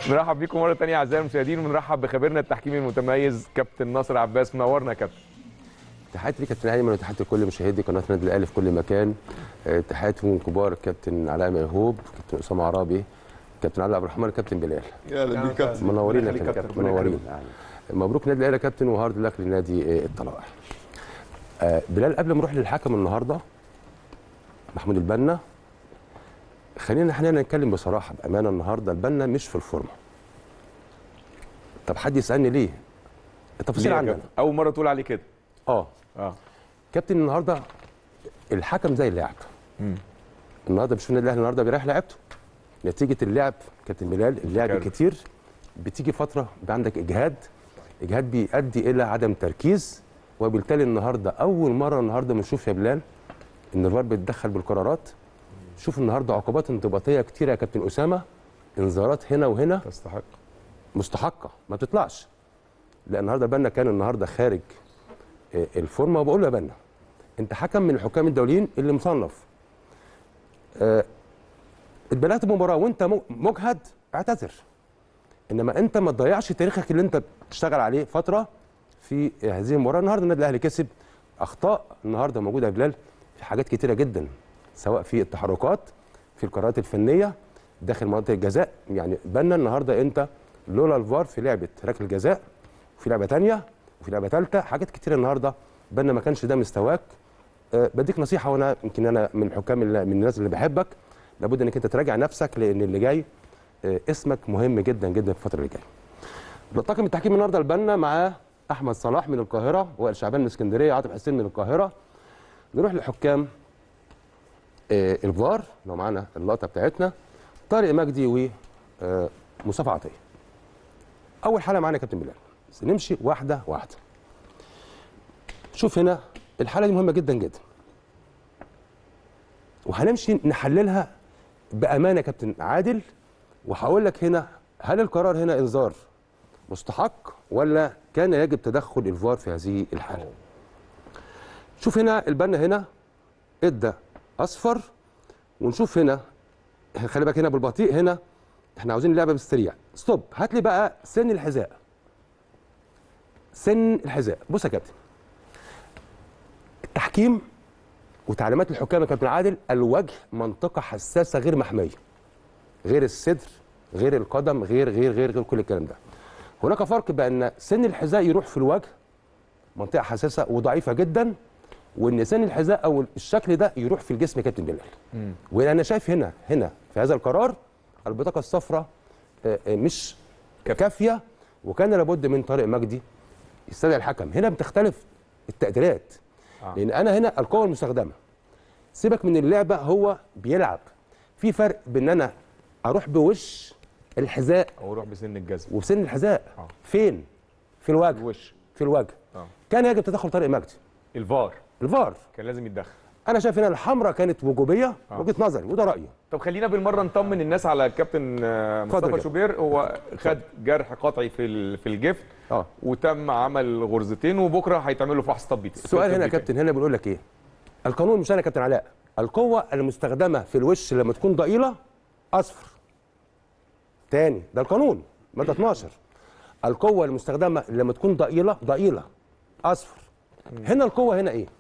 نرحب بيكم مره ثانيه اعزائي المشاهدين، ونرحب بخبيرنا التحكيمي المتميز كابتن ناصر عباس. منورنا يا كابتن. تحياتي ليك كابتن ايمن، وتحياتي لكل مشاهدي قناه النادي الاهلي في كل مكان. تحياتي من كبار كابتن علاء ميهوب، كابتن اسامه عرابي، كابتن علي عبد الرحمن، كابتن بلال. يا اهلا بيك كابتن. منورين يا كابتن، منورين. مبروك نادي الاهلي يا كابتن، وهارد لك لنادي الطلائع. بلال، قبل ما نروح للحكم النهارده محمود البنا، خلينا احنا نتكلم بصراحه بامانه. النهارده البنا مش في الفورمه. طب حد يسالني ليه؟ التفاصيل عندنا. اول مره تقول عليه كده. كابتن النهارده الحكم زي اللاعب. النهارده مش في النادي الاهلي النهارده بيريح لعبته نتيجه اللعب. كابتن بلال، اللعب كتير، بتيجي فتره بيبقى عندك اجهاد بيؤدي الى عدم تركيز، وبالتالي النهارده اول مره النهارده بنشوف يا بلال ان الفار بيتدخل بالقرارات. شوف النهارده عقوبات انضباطيه كتيره يا كابتن اسامه، انذارات هنا وهنا مستحقه ما تطلعش. لا النهارده بنا كان النهارده خارج الفورمه، وبقول له يا بنا انت حكم من الحكام الدوليين اللي مصنف. اتبلغت بمباراه وانت مجهد، اعتذر، انما انت ما تضيعش تاريخك اللي انت بتشتغل عليه فتره في هذه المباراه. النهارده النادي الاهلي كسب. اخطاء النهارده موجوده يا بلال في حاجات كتيره جدا، سواء في التحركات، في القرارات الفنيه داخل منطقه الجزاء. يعني بنا النهارده انت لولا الفار في لعبه ركله الجزاء، وفي لعبه ثانيه، وفي لعبه ثالثه، حاجات كتيره النهارده بنا ما كانش ده مستواك. بديك نصيحه، وانا يمكن انا من الحكام من الناس اللي بحبك، لابد انك انت تراجع نفسك، لان اللي جاي اسمك مهم جدا جدا في الفتره اللي جايه. بطاقم التحكيم النهارده البنا مع احمد صلاح من القاهره، وائل شعبان من اسكندريه، عاطف حسين من القاهره. نروح لحكام الفار لو معانا اللقطه بتاعتنا، طارق مجدي ومصطفى عطيه. اول حاله معانا يا كابتن بلال، بس نمشي واحده واحده. شوف هنا الحاله دي مهمه جدا جدا، وهنمشي نحللها بامانه يا كابتن عادل، وهقول لك هنا هل القرار هنا انذار مستحق ولا كان يجب تدخل الفار في هذه الحاله. شوف هنا البنا هنا ادى اصفر، ونشوف هنا خلي بالك هنا بالبطيء، هنا احنا عاوزين اللعبه بالسريع. ستوب، هات لي بقى سن الحذاء. سن الحذاء، بص يا كابتن، التحكيم وتعليمات الحكام يا كابتن عادل، الوجه منطقه حساسه غير محميه، غير الصدر، غير القدم، غير كل الكلام ده. هناك فرق بان سن الحذاء يروح في الوجه، منطقه حساسه وضعيفه جدا، وان سن الحذاء او الشكل ده يروح في الجسم يا كابتن بلال. وانا شايف هنا في هذا القرار البطاقه الصفراء مش كافيه، وكان لابد من طارق مجدي يستدعي الحكم. هنا بتختلف التقديرات، لان انا هنا القوه المستخدمه، سيبك من اللعبه، هو بيلعب. في فرق بين انا اروح بوش الحذاء او اروح بسن الجزم. وبسن الحذاء فين؟ في الوجه. الوش. في الوجه. كان يجب تدخل طارق مجدي. الفار كان لازم يتدخل. انا شايف ان الحمراء كانت وجوبيه، وجهه نظري وده رايي. طب خلينا بالمره نطمن الناس على الكابتن مصطفى شوبير. هو خد جرح قطعي في الجفن، وتم عمل غرزتين، وبكره هيتعمل له فحص طبي. السؤال هنا يا كابتن، هنا بنقول لك ايه؟ القانون مش انا يا كابتن علاء، القوه المستخدمه في الوش لما تكون ضئيله اصفر. تاني، ده القانون ماده 12. القوه المستخدمه لما تكون ضئيله اصفر. هنا القوه هنا ايه؟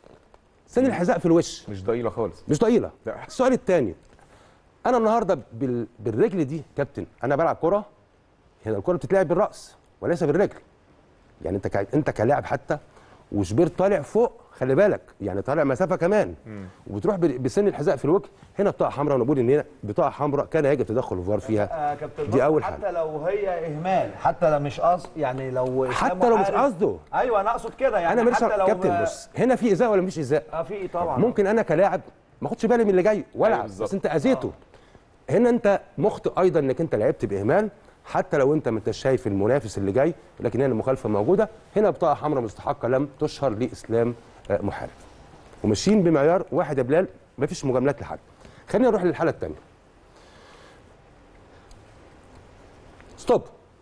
سن الحذاء في الوش مش ضئيله خالص، مش ضئيله. السؤال الثاني، انا النهارده بالرجل دي كابتن، انا بلعب كره، هنا الكره بتتلعب بالراس وليس بالرجل. يعني انت كلاعب حتى، وشبير طالع فوق، خلي بالك يعني طالع مسافه كمان، وبتروح بسن الحذاء في الوجه. هنا بطاقه حمراء، ونقول ان هنا بطاقه حمراء كان يجب تدخل الفار فيها. دي اول حاجه. حتى لو هي اهمال، حتى لو مش قصد، يعني لو مش قصده. ايوه انا اقصد كده، يعني انا حتى لو كابتن بص، هنا في ايذاء ولا مفيش ايذاء؟ في طبعا. ممكن انا كلاعب ما اخدش بالي من اللي جاي والعب، بس انت اذيته. هنا انت مخطئ ايضا انك انت لعبت باهمال، حتى لو انت ما انتش شايف المنافس اللي جاي، لكن هنا المخالفه موجوده. هنا بطاقه حمراء مستحقه لم تشهر لاسلام محارب. وماشيين بمعيار واحد يا بلال، ما فيش مجاملات لحد. خلينا نروح للحاله الثانيه. ستوب.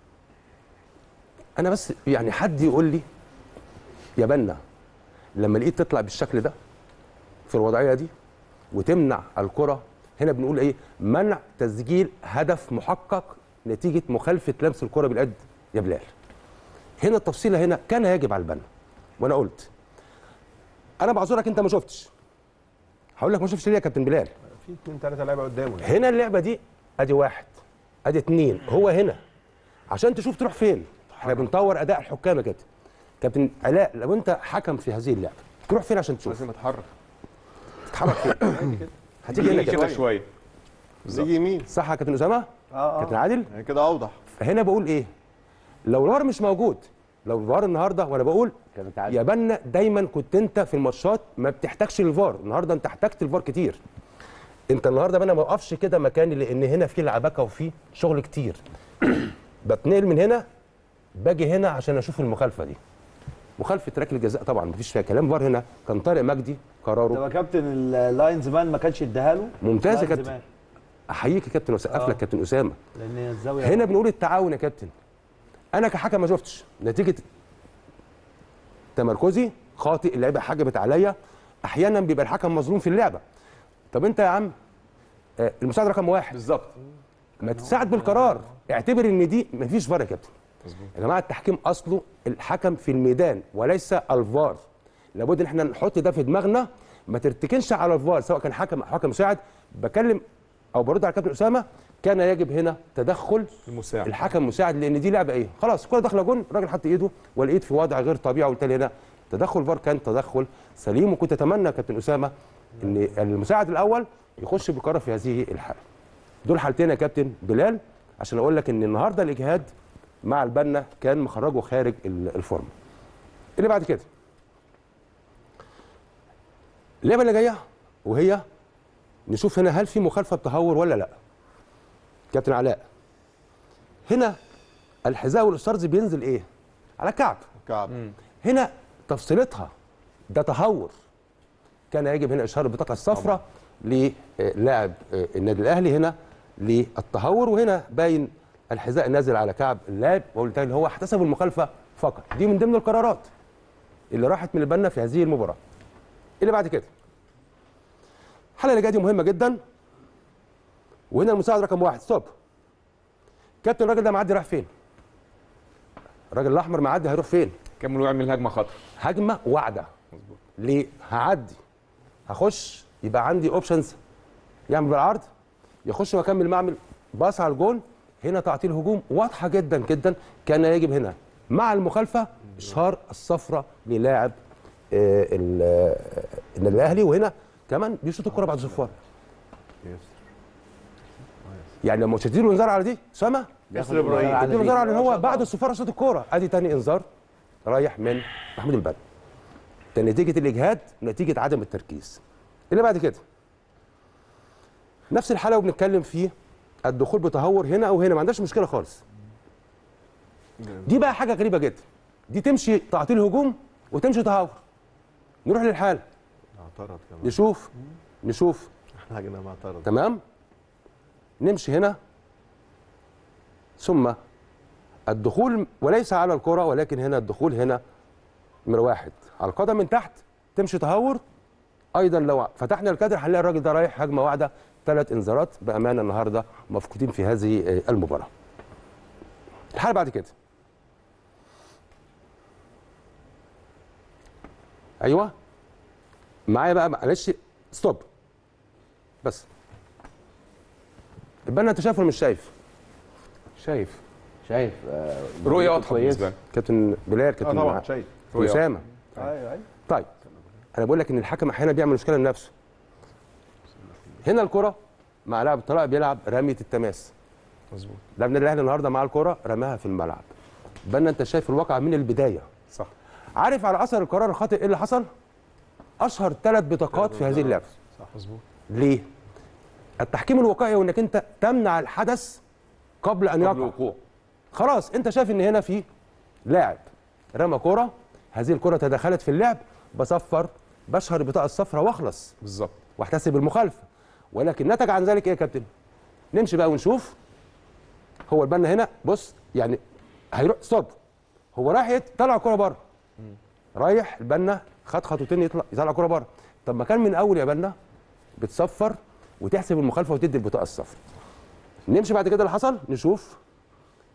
انا بس يعني حد يقول لي يا بنا، لما لقيت تطلع بالشكل ده في الوضعيه دي وتمنع الكره، هنا بنقول ايه؟ منع تسجيل هدف محقق نتيجه مخالفه لمس الكره باليد يا بلال. هنا التفصيله هنا كان يجب على البنا، وانا قلت انا بعذرك انت ما شفتش. هقول لك ما شفتش ليه يا كابتن بلال؟ في 2 3 لعيبه قدامه هنا اللعبه دي ادي 1 ادي 2، هو هنا عشان تشوف تروح فين. احنا بنطور اداء الحكام يا كابتن علاء. لو انت حكم في هذه اللعبه تروح فين عشان تشوف؟ لازم اتحرك. تتحرك فين؟ هتيجي هنا كده شويه يجي يمين، صح يا كابتن اسامه؟ كابتن عادل كده اوضح. فهنا بقول ايه؟ لو الفار مش موجود، لو الفار النهارده، وانا بقول يا بنا دايما كنت انت في الماتشات ما بتحتاجش الفار، النهارده انت احتجت الفار كتير. انت النهارده بنا ما اقفش كده مكاني لان هنا في لعبكه وفي شغل كتير. بتنقل من هنا باجي هنا عشان اشوف المخالفه دي. مخالفه ركله الجزاء طبعا مفيش فيها كلام. فار هنا كان طارق مجدي قراره. طب يا كابتن اللاين زمان ما كانش اداها له. ممتاز يا كابتن، احييك يا كابتن واسقف لك كابتن اسامه. لان الزاويه هنا بنقول التعاون يا كابتن. انا كحكم ما شفتش نتيجه تمركزي خاطئ، اللعيبه حجبت عليا، احيانا بيبقى الحكم مظلوم في اللعبه. طب انت يا عم المساعد رقم 1 بالظبط، ما تساعد بالقرار، اعتبر ان دي مفيش فار يا كابتن. يا جماعه التحكيم اصله الحكم في الميدان وليس الفار. لابد ان احنا نحط ده في دماغنا، ما ترتكنش على الفار سواء كان حكم او حكم مساعد. بكلم او برد على كابتن اسامه، كان يجب هنا تدخل المساعد الحكم مساعد، لان دي لعبه ايه؟ خلاص الكره داخله جون، الراجل حط ايده والايد في وضع غير طبيعي، وبالتالي هنا تدخل الفار كان تدخل سليم. وكنت اتمنى يا كابتن اسامه ان المساعد الاول يخش بالقرار في هذه الحاله. دول حالتين يا كابتن بلال عشان اقول لك ان النهارده الاجهاد مع البنا كان مخرجه خارج الفورمه. اللي بعد كده اللعبه اللي جايه، وهي نشوف هنا هل في مخالفه بتهور ولا لا. كابتن علاء هنا الحذاء والستارز بينزل ايه؟ على كعب. هنا تفصيلتها ده تهور، كان يجب هنا اشهار البطاقه الصفراء للاعب النادي الاهلي هنا للتهور، وهنا باين الحذاء نازل على كعب اللاعب، وبالتالي هو احتسب المخالفه فقط. دي من ضمن القرارات اللي راحت من البنا في هذه المباراه. اللي بعد كده الحاله اللي جايه دي مهمه جدا، وهنا المساعد رقم 1 ستوب. كابتن الراجل ده معدي رايح فين؟ الراجل الاحمر معدي هيروح فين؟ كمل ويعمل هجمه خطر، هجمه واعده. ليه؟ هعدي هخش يبقى عندي اوبشنز، يعمل بالعرض يخش واكمل معمل باص على الجون. هنا تعطيل هجوم واضحه جدا جدا، كان يجب هنا مع المخالفه اشهار الصفراء للاعب النادي الاهلي، وهنا كمان بيشوط الكره بعد صفار. يعني لما تدي له انذار على دي اسامه، ياسر ابراهيم تدي له انذار على ان هو بعد الصفاره شاط الكوره، ادي تاني انذار رايح من محمود البنا. ده نتيجه الاجهاد، نتيجه عدم التركيز. اللي بعد كده نفس الحاله وبنتكلم في الدخول بتهور هنا او هنا، ما عندناش مشكله خالص. دي بقى حاجه غريبه جدا، دي تمشي تعطيل هجوم وتمشي تهور. نروح للحاله اعترض كمان، نشوف احنا هجينا معترض تمام. نمشي هنا ثم الدخول وليس على الكره، ولكن هنا الدخول هنا نمره 1 على القدم من تحت، تمشي تهور. ايضا لو فتحنا الكادر هنلاقي الراجل ده رايح هجمه واحده، 3 انذارات بامانه النهارده مفقودين في هذه المباراه. الحاله بعد كده ايوه معايا بقى، معلش ستوب بس. البنا انت شايف ولا مش شايف؟ شايف رؤيه واضحه بالنسبه لي. كابتن بلال، كابتن طبعا شايف اسامه. ايوه طيب انا بقول لك ان الحكم احيانا بيعمل مشكله لنفسه. هنا الكره مع لاعب الطلاق بيلعب رميه التماس، مظبوط. لاعب النادي الاهلي النهارده مع الكره رماها في الملعب. بنا انت شايف الواقع من البدايه، صح. عارف على اثر القرار الخاطئ ايه اللي حصل؟ اشهر 3 بطاقات في هذه اللعبه. صح مظبوط. ليه؟ التحكيم الوقائي، وانك انت تمنع الحدث قبل ان يقع. الوقوع. خلاص انت شايف ان هنا في لاعب رمى كره، هذه الكره تدخلت في اللعب، بصفر بشهر البطاقه الصفراء واخلص بالظبط، واحتسب المخالفه. ولكن نتج عن ذلك ايه يا كابتن؟ نمشي بقى ونشوف. هو البنا هنا بص يعني هيروح ستوب، هو رايح يطلع الكره بره، رايح البنا خد خطوتين يطلع الكره بره. طب ما كان من اول يا بنا بتصفر وتحسب المخالفه وتدي البطاقه الصفراء. نمشي بعد كده اللي حصل، نشوف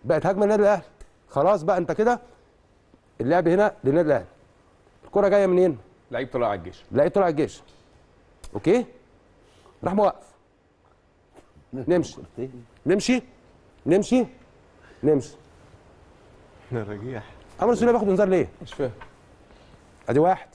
بقت هجمه للنادي الاهلي. خلاص بقى انت كده اللعب هنا للنادي الاهلي. الكره جايه منين؟ لعيب طلع على الجيش. لعيب طلع الجيش. اوكي؟ راح موقف. نمشي نمشي نمشي نمشي. رجيح. عمرو السوليه بياخد انذار ليه؟ مش فاهم. ادي واحد.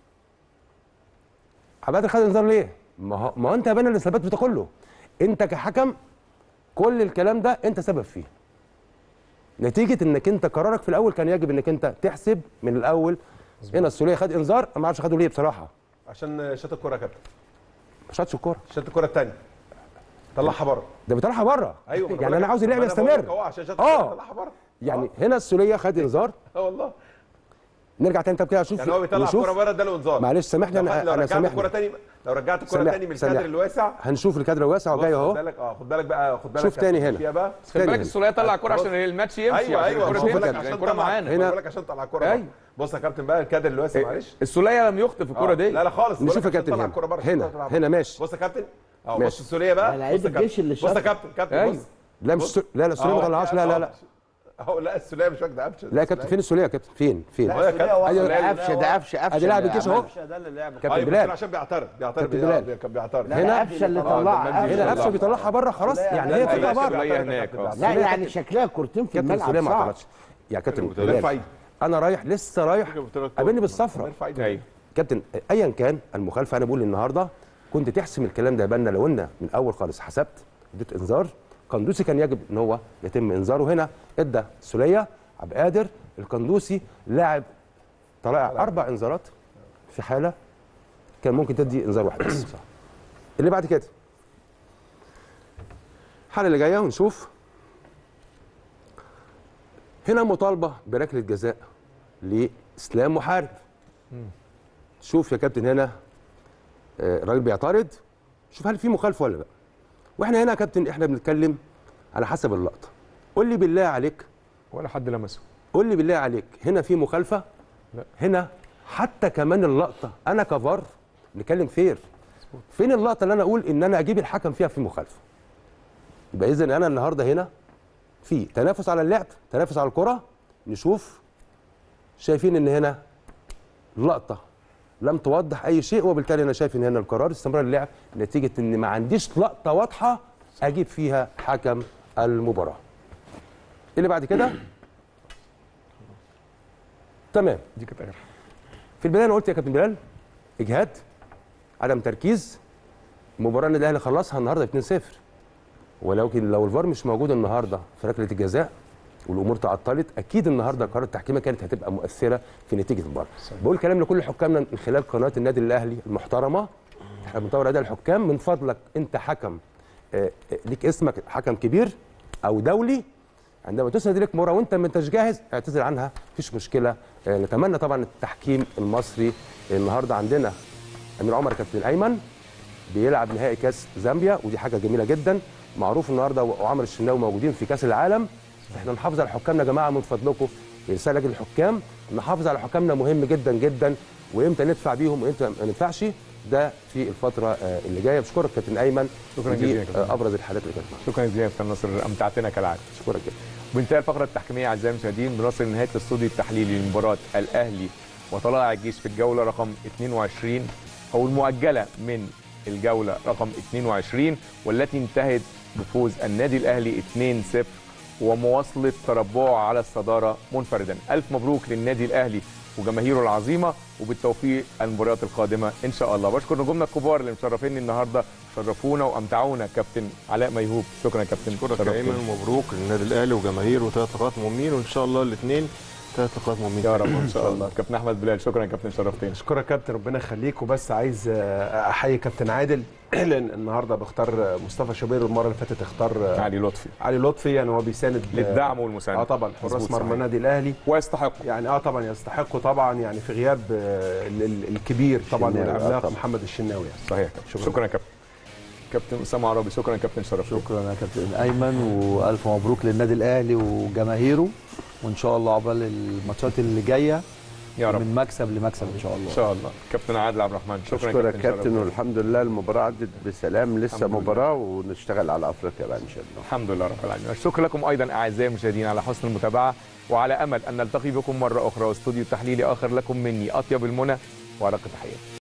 عباد خد انذار ليه؟ ما هو انت يا بنا اللي ثبت ده كله. انت كحكم كل الكلام ده انت سبب فيه. نتيجه انك انت قرارك في الاول كان يجب انك انت تحسب من الاول. هنا السوليه خد انذار، انا ما اعرفش خده ليه بصراحه. عشان شاط الكوره يا كابتن. ما شاطش الكوره. شاط الكوره الثانيه. طلعها بره. ده بيطلعها بره. ايوه يعني انا عاوز اللعب يستمر. هو عشان شاط الكوره طلعها بره. يعني هنا السوليه خد انذار. والله. نرجع تاني طب كده اشوف. يعني هو بيطلع الكوره بره ده له انذار. معلش سامحني انا سامحني. لو رجعت الكوره تاني من الكادر الواسع هنشوف الكادر الواسع وجاي اهو. خد بالك خد بالك بقى خد بالك شوف تاني هنا. خد بالك السوليه طلع الكوره عشان الماتش يمشي. ايوه الكوره بالك عشان عشان الكوره معانا. هنا بالك عشان طلع الكوره. بص يا كابتن بقى الكادر الواسع معلش. السوليه لم يخطف الكوره دي. لا خالص. نشوف يا كابتن هنا ماشي. بص يا كابتن بص السوليه بقى. لعيب الجيش اللي بص يا كابتن بص. لا مش لا السوليه ما طلعهاش. لا اهو لا السوليه مش واخده قفشه. لا يا كابتن فين السوليه يا كابتن؟ فين؟ قفشه ده قفشه ادي لاعب الجيش اهو. ده اللي لعب كابتن بلال عشان بيعترض كان بيعترض. هنا قفشه اللي طلعها. هنا قفشه بيطلعها بره خلاص. يعني هي طلعها بره. لا يعني شكلها كورتين في الملعب السوليه ما صعب. طلعتش. يا كابتن بلال انا لسه رايح قابلني بالصفرة. كابتن ايا كان المخالفه انا بقول النهارده كنت تحسم الكلام ده. يبقى لو قلنا من الاول خالص حسبت اديت انذار قندوسي كان يجب ان هو يتم انذاره. هنا ادى سوليه عبد القادر القندوسي لاعب طلع 4 انذارات في حاله كان ممكن تدي انذار واحد بس. اللي بعد كده الحاله اللي جايه ونشوف. هنا مطالبه بركله جزاء لاسلام محارب. شوف يا كابتن هنا الراجل بيعترض. شوف هل في مخالفه ولا لا. واحنا هنا يا كابتن احنا بنتكلم على حسب اللقطه. قول لي بالله عليك. ولا حد لمسه. قول لي بالله عليك هنا في مخالفه؟ لا. هنا حتى كمان اللقطه انا كفار نتكلم فير. فين اللقطه اللي انا اقول ان انا اجيب الحكم فيها في مخالفه؟ يبقى اذا انا النهارده هنا في تنافس على اللعب، تنافس على الكره. نشوف شايفين ان هنا لقطه لم توضح اي شيء، وبالتالي انا شايف ان هنا القرار استمرار اللعب نتيجه ان ما عنديش لقطه واضحه اجيب فيها حكم المباراه. اللي بعد كده تمام. دي كانت اخر في البدايه انا قلت يا كابتن بلال اجهاد عدم تركيز. مباراه النادي الاهلي خلصها النهارده 2-0، ولكن لو الفار مش موجود النهارده في ركله الجزاء والامور تعطلت اكيد النهارده قرارات التحكيميه كانت هتبقى مؤثره في نتيجه المباراه. بقول كلام لكل حكامنا من خلال قناه النادي الاهلي المحترمه. احنا بنطور اداء الحكام. من فضلك انت حكم ليك اسمك حكم كبير او دولي، عندما تسند لك مباراه وانت ما انتش جاهز اعتذر عنها مفيش مشكله. نتمنى طبعا التحكيم المصري. النهارده عندنا امير عمر كابتن ايمن بيلعب نهائي كاس زامبيا ودي حاجه جميله جدا. معروف النهارده وعمر الشناوي موجودين في كاس العالم. احنا نحافظ على حكامنا يا جماعه من فضلكم. رساله للحكام نحافظ على حكامنا مهم جدا جدا، وامتى ندفع بيهم وامتى ما ندفعش ده في الفتره اللي جايه. بشكرك كابتن ايمن. شكرا جزيلا. ابرز الحالات اللي كانت معانا. شكرا جزيلا يا كابتن ناصر امتعتنا كالعاده. شكرا جدا. وبانتهى الفقره التحكيميه اعزائي المشاهدين بنصل لنهايه الاستوديو التحليلي لمباراه الاهلي وطلائع الجيش في الجوله رقم 22 او المؤجله من الجوله رقم 22 والتي انتهت بفوز النادي الاهلي 2-0 ومواصله تربعه على الصداره منفردا. الف مبروك للنادي الاهلي وجماهيره العظيمه وبالتوفيق المباريات القادمه ان شاء الله. بشكر نجومنا الكبار اللي مشرفيني النهارده شرفونا وامتعونا. كابتن علاء ميهوب شكرا يا كابتن. شكرا يا ايمن ومبروك للنادي الاهلي وجماهيره وثلاث لقاءات مهمين وان شاء الله الاثنين 3 لقاءات مهمين يا رب ان شاء الله. كابتن احمد بلال شكرا يا كابتن شرفتنا. اشكرك يا كابتن ربنا يخليك. وبس عايز احيي كابتن عادل لان النهارده بختار مصطفى شوبير والمره اللي فاتت اختار علي لطفي. يعني هو بيساند للدعم والمسانده. طبعا حراس مرمى النادي الاهلي ويستحق يعني طبعا يستحقوا طبعا يعني في غياب الكبير طبعا والعملاق محمد الشناوي يعني. صحيح. شكرا يا كابتن. كابتن اسامه عربي شكرا يا كابتن شرفتنا. شكرا يا كابتن ايمن والف مبروك للنادي الاهلي وجماهيره وان شاء الله عقبال الماتشات اللي جايه يا رب. من مكسب لمكسب ان شاء الله. ان شاء الله. كابتن عادل عبد الرحمن، شكرا شكرا يا كابتن، كابتن، والحمد لله المباراه عدت بسلام، لسه مباراه ونشتغل على افريقيا بقى ان شاء الله. الحمد لله رب العالمين. شكرا لكم ايضا اعزائي المشاهدين على حسن المتابعه، وعلى امل ان نلتقي بكم مره اخرى واستوديو تحليلي اخر. لكم مني اطيب المنى وارق التحيات.